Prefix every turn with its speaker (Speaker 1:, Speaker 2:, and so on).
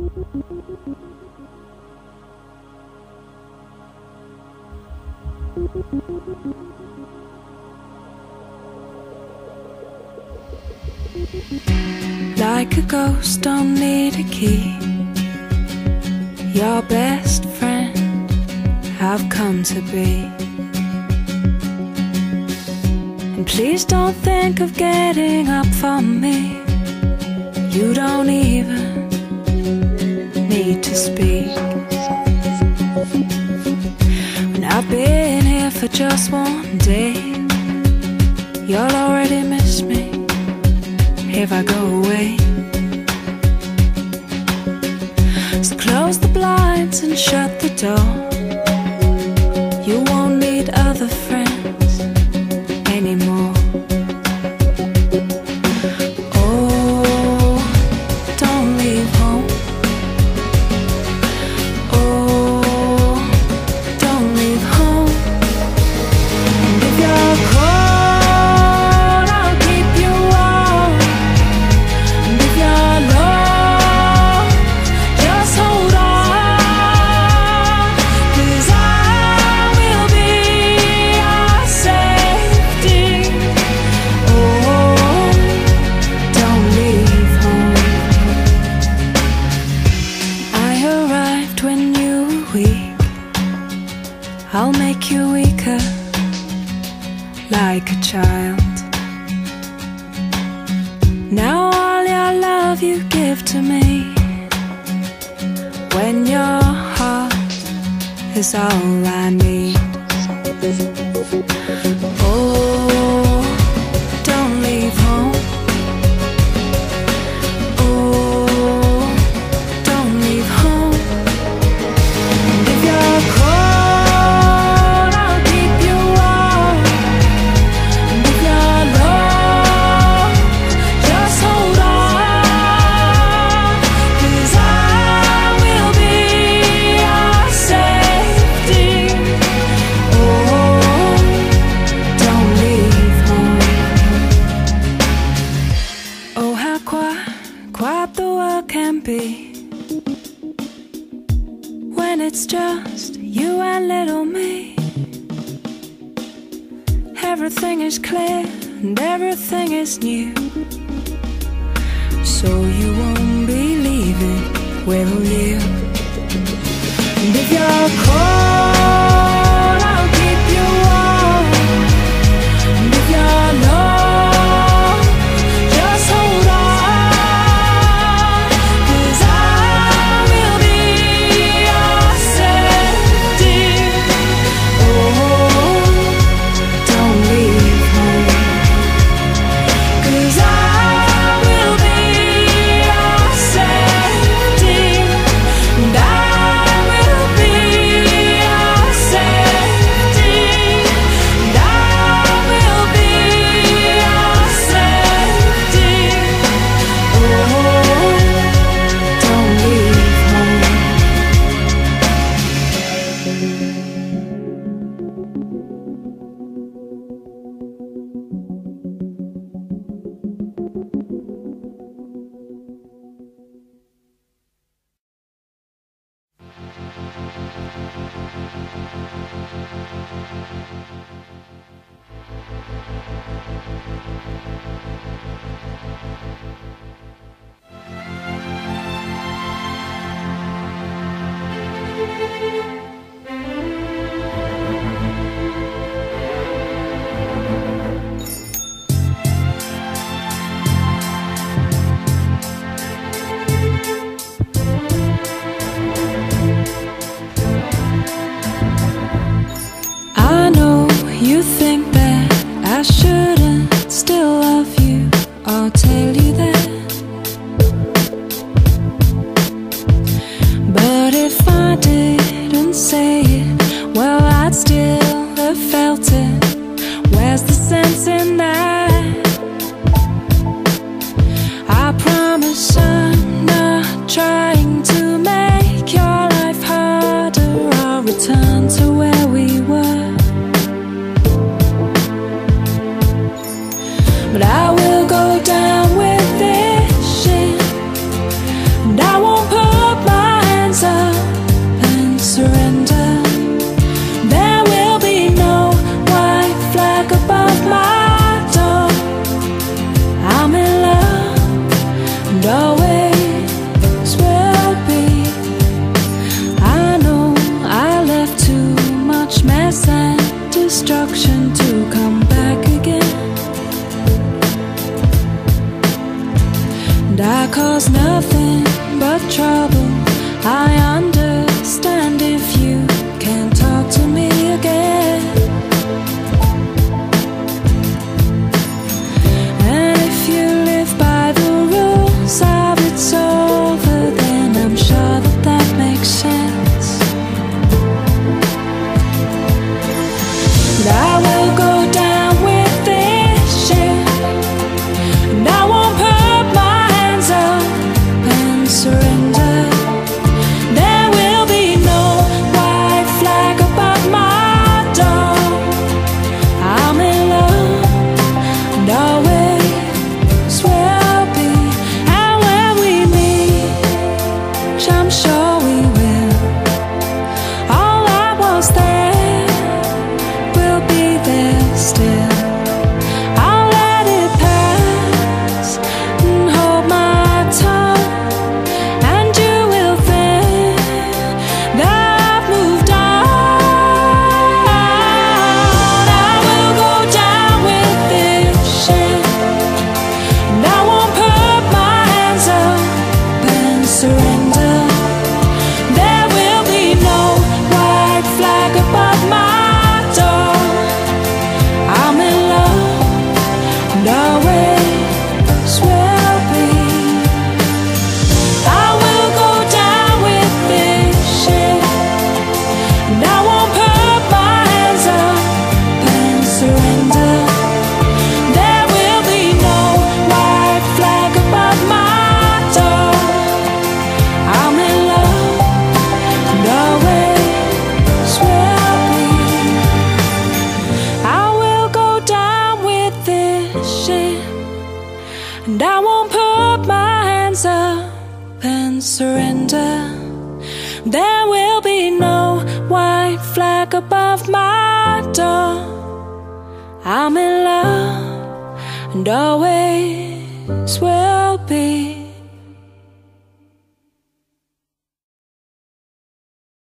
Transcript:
Speaker 1: Like a ghost, don't need a key. Your best friend I've come to be. And please don't think of getting up for me. You don't even need to speak. When I've been here for just one day, you'll already miss me if I go away. So close the blinds and shut the door. You won't need other friends anymore. Oh, don't leave home. Oh, don't leave home. And if you're cold, I'll keep you warm. And if you're low, just hold on, 'cause I will be your safety. Oh, don't leave home. I arrived when you were weak. I'll make you weaker, like a child. Now all your love you give to me, when your heart is all I need. Oh, don't leave home. Oh, don't leave home. And if you're cold, I'll keep you warm. And if you're low, just hold on, 'cause I will be your safety. Oh, don't leave home. Oh, how quiet the world can be when it's just you and little me. Everything is clear and everything is new. So you won't be leaving, will you? And if you're cold, I'll keep you warm. And if you're low, just hold on, 'cause I will be your safety. Oh, don't leave home, 'cause I will be your safety. And I will be your safety. And I will be your safety. Oh, don't leave home. I know you think that I shouldn't still love you. I'll tell you that. But if I didn't say it, well, I'd still have felt it. Where's the sense in that? I promise I'm not trying to make your life harder. I'll return to where we were. But I will go down with this shit, and I won't put cause nothing but trouble. I understand if you can't talk to me again. And if you live by the rules of it's over, then I'm sure that that makes sense. But I will go down with this ship, and I won't put my hands up and surrender. There will be no white flag above my door. I'm in love, and always will be. And when we meet, I'm sure we will, all that was there will be there still. I'll let it pass and hold my tongue, and you will think that I've moved on. I will go down with this ship, and I won't put my hands up and surrender. There will be no white flag above my door. I'm in love, and always will be. I will go down with this ship, and I won't put my hands up and surrender. There will be no white flag above my door. I'm in love, and always will be. I will go down with this ship, and I won't put my hands up and surrender. There will be no white flag above my door. I'm in love, and always will be.